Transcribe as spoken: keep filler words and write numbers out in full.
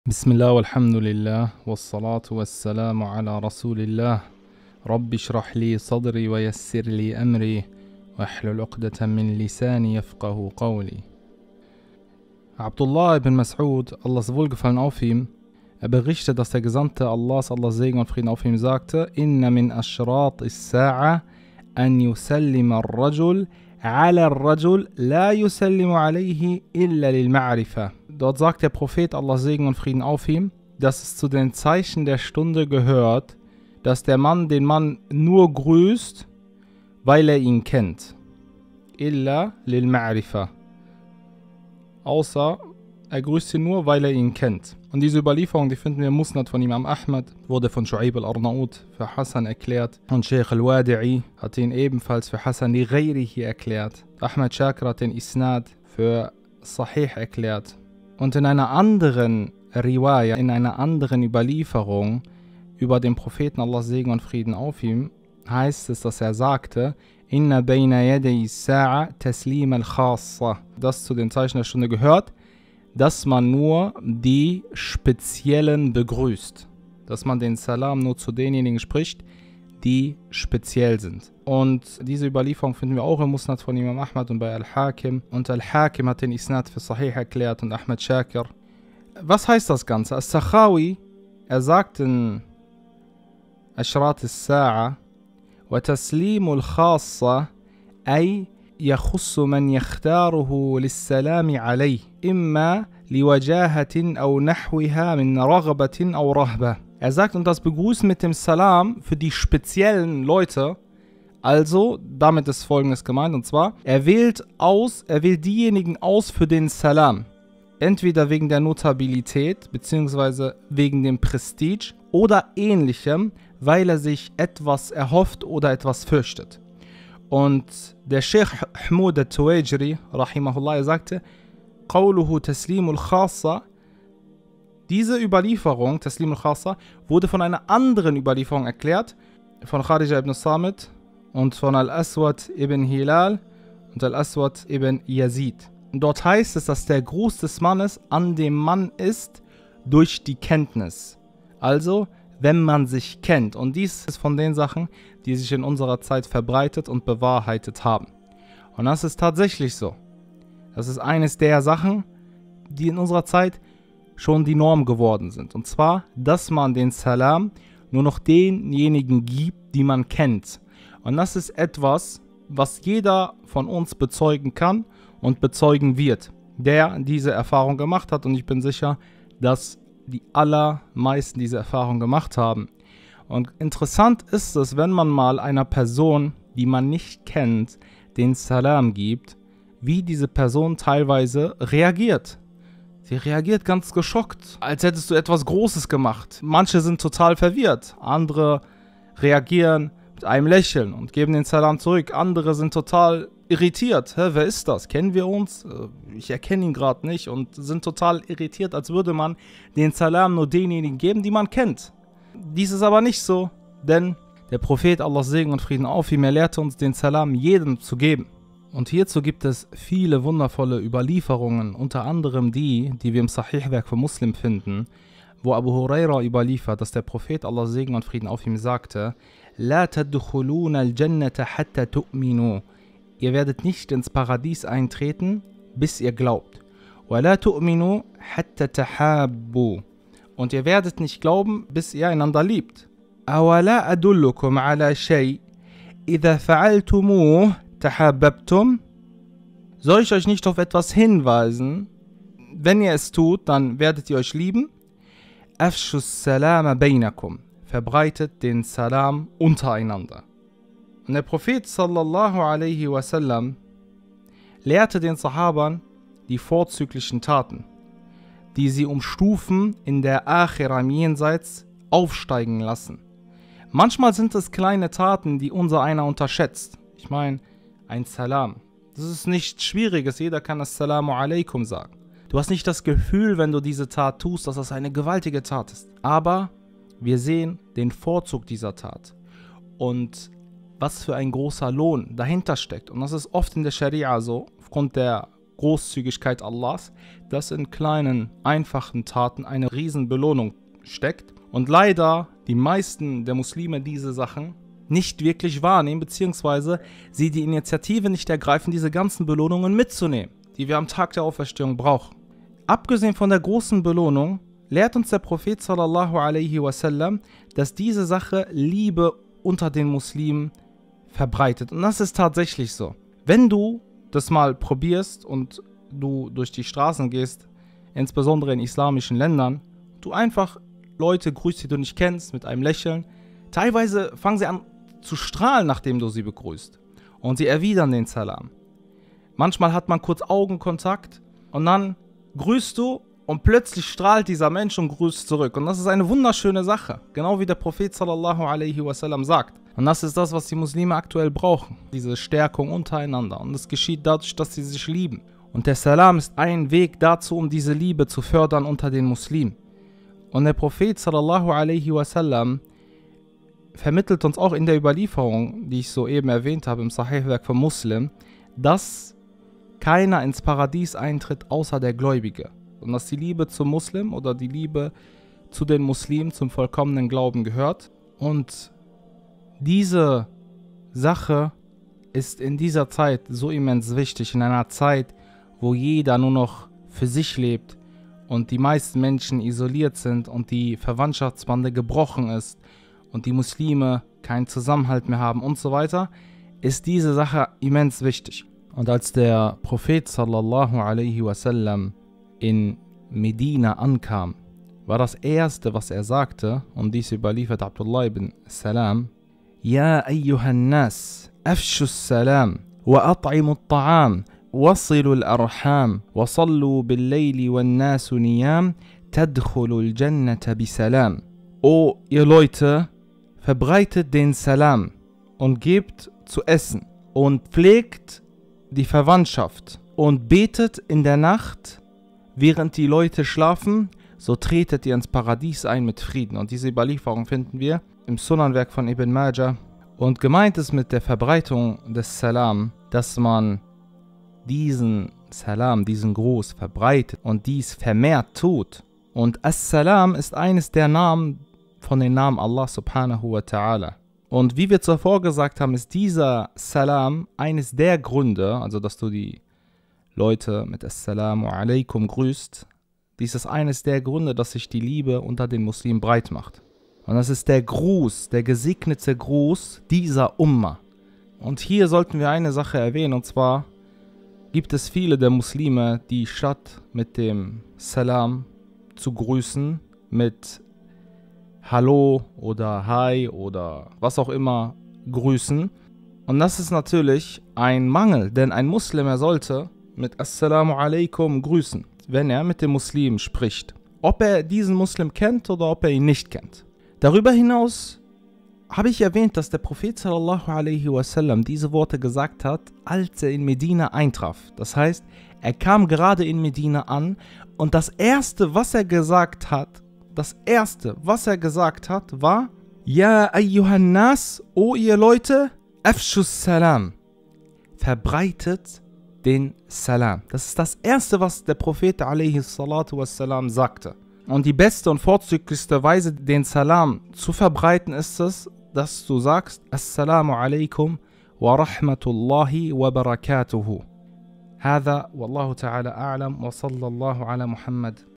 Bismillah walhamdulillah wassalatu wassalamu ala rasulillah Rabbi shrah li sadri wa yassir li amri wahlul uqdatan min lisani yafqahu qawli. Abdullah ibn Mas'ud, Allahs Wohlgefallen auf ihm, er berichtet, dass der Gesandte Allahs, Allahs Segen und Frieden auf ihm sagte: Inna min ashrat is-sa'a an yusallima ar-rajul ala ar-rajul la yusallimu alayhi illa lil ma'rifa. Dort sagt der Prophet, Allahs Segen und Frieden auf ihm, dass es zu den Zeichen der Stunde gehört, dass der Mann den Mann nur grüßt, weil er ihn kennt. Illa lil ma'rifa. Außer er grüßt ihn nur, weil er ihn kennt. Und diese Überlieferung, die finden wir im Musnad von Imam Ahmad, wurde von Shu'aib al-Arnaut für Hassan erklärt. Und Sheikh al-Wadi'i hat ihn ebenfalls für Hassan li Ghayrihi erklärt. Ahmad Shakir hat den Isnad für Sahih erklärt. Und in einer anderen Riwaya, in einer anderen Überlieferung über den Propheten, Allahs Segen und Frieden auf ihm, heißt es, dass er sagte: Inna bayna yaday sa'a taslim al-khassa. Das zu den Zeichen der Stunde gehört, dass man nur die Speziellen begrüßt. Dass man den Salam nur zu denjenigen spricht, die speziell sind. Und diese Überlieferung finden wir auch im Musnad von Imam Ahmad und bei Al-Hakim. Und Al-Hakim hat den Isnad für Sahih erklärt und Ahmad Shakir. Was heißt das Ganze? As-Sakhawi, er sagt in Ashrat al-Sa'a: Wa taslimu al-khassa ay yakhussu man yakhtaruhu lis-salami alayh imma liwajahatin aw nahwiha min raghabatin aw rahbah. Er sagt, und das Begrüßen mit dem Salam für die speziellen Leute, also damit ist Folgendes gemeint, und zwar, er wählt aus, er wählt diejenigen aus für den Salam. Entweder wegen der Notabilität, beziehungsweise wegen dem Prestige oder ähnlichem, weil er sich etwas erhofft oder etwas fürchtet. Und der Sheikh Hmoud al-Tuwajri, rahimahullah, er sagte: Qawluhu taslimul khassa. Diese Überlieferung, Taslim al-Khassa, wurde von einer anderen Überlieferung erklärt, von Kharija ibn Samit und von Al-Aswad ibn Hilal und Al-Aswad ibn Yazid. Und dort heißt es, dass der Gruß des Mannes an dem Mann ist durch die Kenntnis. Also, wenn man sich kennt. Und dies ist von den Sachen, die sich in unserer Zeit verbreitet und bewahrheitet haben. Und das ist tatsächlich so. Das ist eines der Sachen, die in unserer Zeit schon die Norm geworden sind. Und zwar, dass man den Salam nur noch denjenigen gibt, die man kennt. Und das ist etwas, was jeder von uns bezeugen kann und bezeugen wird, der diese Erfahrung gemacht hat. Und ich bin sicher, dass die allermeisten diese Erfahrung gemacht haben. Und interessant ist es, wenn man mal einer Person, die man nicht kennt, den Salam gibt, wie diese Person teilweise reagiert. Sie reagiert ganz geschockt, als hättest du etwas Großes gemacht. Manche sind total verwirrt, andere reagieren mit einem Lächeln und geben den Salam zurück. Andere sind total irritiert. Hä, wer ist das? Kennen wir uns? Ich erkenne ihn gerade nicht, und sind total irritiert, als würde man den Salam nur denjenigen geben, die man kennt. Dies ist aber nicht so, denn der Prophet, Allahs Segen und Frieden auf ihm, er lehrte uns, den Salam jedem zu geben. Und hierzu gibt es viele wundervolle Überlieferungen, unter anderem die, die wir im Sahih-Werk von Muslim finden, wo Abu Huraira überliefert, dass der Prophet, Allahs Segen und Frieden auf ihm, sagte: La tadkhuluna al-jannata hatta tu'minu. Ihr werdet nicht ins Paradies eintreten, bis ihr glaubt. Wa la tu'minu hatta tahabbu. Und ihr werdet nicht glauben, bis ihr einander liebt. Awala adullukum ala shay idha fa'altumuh tahabbabtum. Soll ich euch nicht auf etwas hinweisen? Wenn ihr es tut, dann werdet ihr euch lieben. Afshus salama bainakum. Verbreitet den Salam untereinander. Und der Prophet sallallahu alaihi wasallam lehrte den Sahabern die vorzüglichen Taten, die sie um Stufen in der Akhira im Jenseits aufsteigen lassen. Manchmal sind es kleine Taten, die unser einer unterschätzt. Ich meine, ein Salam. Das ist nichts Schwieriges, jeder kann Assalamu alaikum sagen. Du hast nicht das Gefühl, wenn du diese Tat tust, dass das eine gewaltige Tat ist. Aber wir sehen den Vorzug dieser Tat und was für ein großer Lohn dahinter steckt. Und das ist oft in der Scharia so, aufgrund der Großzügigkeit Allahs, dass in kleinen, einfachen Taten eine Riesenbelohnung steckt. Und leider die meisten der Muslime diese Sachen nicht wirklich wahrnehmen, beziehungsweise sie die Initiative nicht ergreifen, diese ganzen Belohnungen mitzunehmen, die wir am Tag der Auferstehung brauchen. Abgesehen von der großen Belohnung lehrt uns der Prophet sallallahu alaihi wasallam, dass diese Sache Liebe unter den Muslimen verbreitet. Und das ist tatsächlich so. Wenn du das mal probierst und du durch die Straßen gehst, insbesondere in islamischen Ländern, du einfach Leute grüßt, die du nicht kennst, mit einem Lächeln, teilweise fangen sie an zu strahlen, nachdem du sie begrüßt. Und sie erwidern den Salam. Manchmal hat man kurz Augenkontakt und dann grüßt du und plötzlich strahlt dieser Mensch und grüßt zurück. Und das ist eine wunderschöne Sache, genau wie der Prophet sallallahu alaihi wasallam sagt. Und das ist das, was die Muslime aktuell brauchen, diese Stärkung untereinander. Und es geschieht dadurch, dass sie sich lieben. Und der Salam ist ein Weg dazu, um diese Liebe zu fördern unter den Muslimen. Und der Prophet sallallahu alaihi wasallam vermittelt uns auch in der Überlieferung, die ich soeben erwähnt habe, im Sahih-Werk von Muslim, dass keiner ins Paradies eintritt, außer der Gläubige. Und dass die Liebe zum Muslim oder die Liebe zu den Muslimen zum vollkommenen Glauben gehört. Und diese Sache ist in dieser Zeit so immens wichtig, in einer Zeit, wo jeder nur noch für sich lebt und die meisten Menschen isoliert sind und die Verwandtschaftsbande gebrochen ist und die Muslime keinen Zusammenhalt mehr haben und so weiter, ist diese Sache immens wichtig. Und als der Prophet sallallahu alaihi wasallam in Medina ankam, war das erste, was er sagte, und dies überliefert Abdullah ibn Salam: Ja ayyuhan nas, afshu salam, wa at'imu at-ta'am, wasilu al-arham, wa sallu bil-layli wan-nasu niyam, tadkhulu al-jannata bisalam. O ihr Leute, verbreitet den Salam und gebt zu essen und pflegt die Verwandtschaft und betet in der Nacht, während die Leute schlafen, so tretet ihr ins Paradies ein mit Frieden. Und diese Überlieferung finden wir im Sunanwerk von Ibn Majah. Und gemeint ist mit der Verbreitung des Salam, dass man diesen Salam, diesen Gruß verbreitet und dies vermehrt tut. Und As-Salam ist eines der Namen von den Namen Allah subhanahu wa ta'ala. Und wie wir zuvor gesagt haben, ist dieser Salam eines der Gründe, also dass du die Leute mit Assalamu alaikum grüßt, dies ist eines der Gründe, dass sich die Liebe unter den Muslimen breit macht. Und das ist der Gruß, der gesegnete Gruß dieser Umma. Und hier sollten wir eine Sache erwähnen, und zwar gibt es viele der Muslime, die statt mit dem Salam zu grüßen, mit Hallo oder Hi oder was auch immer grüßen. Und das ist natürlich ein Mangel, denn ein Muslim, er sollte mit Assalamu alaikum grüßen, wenn er mit dem Muslim spricht. Ob er diesen Muslim kennt oder ob er ihn nicht kennt. Darüber hinaus habe ich erwähnt, dass der Prophet sallallahu alaihi wasallam diese Worte gesagt hat, als er in Medina eintraf. Das heißt, er kam gerade in Medina an und das erste, was er gesagt hat, das erste, was er gesagt hat, war: Ja ayyuhan nas, o ihr Leute, afshus salam, verbreitet den Salam. Das ist das erste, was der Prophet alaihi salatu wassalam sagte. Und die beste und vorzüglichste Weise, den Salam zu verbreiten, ist es, dass du sagst: Assalamu alaikum wa rahmatullahi wa barakatuhu. هذا والله تعالى أعلم وصلى الله على محمد